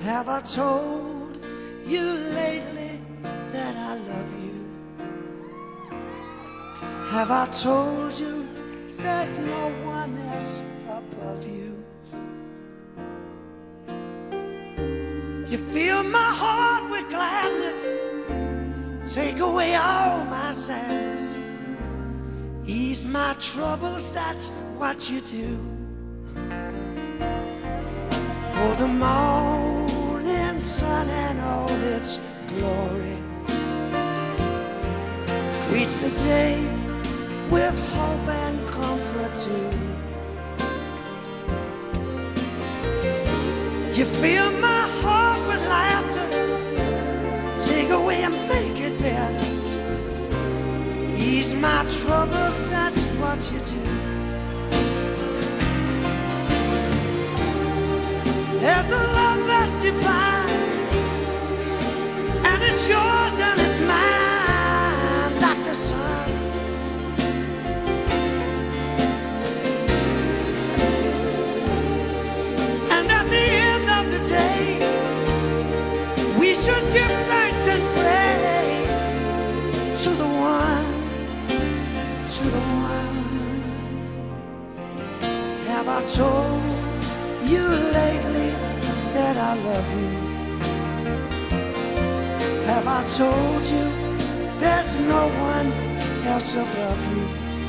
Have I told you lately that I love you? Have I told you there's no one else above you? You fill my heart with gladness, take away all my sadness, ease my troubles, that's what you do. For the morning sun and all its glory, greets the day with hope and comfort too. You fill my heart with laughter, take away and make it better, ease my troubles, that's what you do. There's a love that's divine, and it's yours and it's mine, like the sun. And at the end of the day, we should give thanks and pray to the one, to the one. Have I told you lately that I love you? Have I told you there's no one else above you?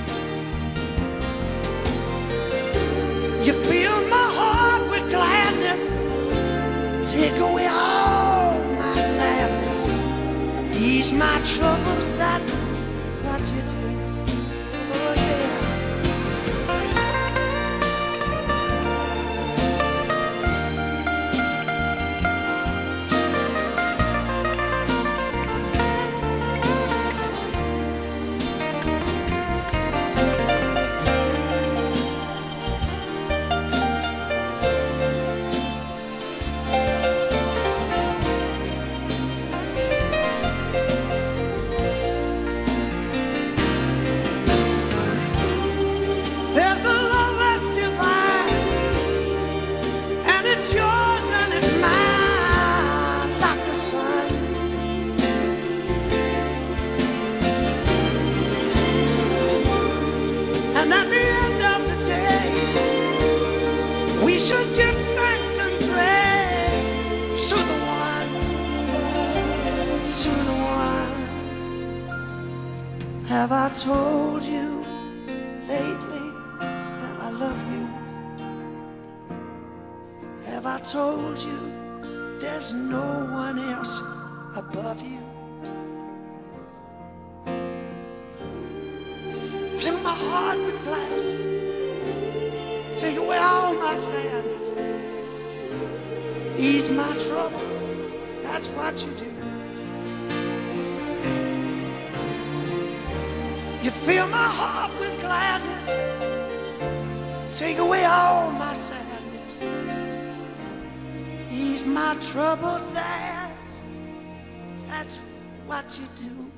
You fill my heart with gladness, take away all my sadness, ease my troubles, that's what you do. Oh yeah. And at the end of the day, we should give thanks and pray to the one, to the one. Have I told you lately that I love you? Have I told you there's no one else above you? Fill my heart with gladness, take away all my sadness, ease my trouble, that's what you do. You fill my heart with gladness, take away all my sadness, ease my troubles, that's what you do.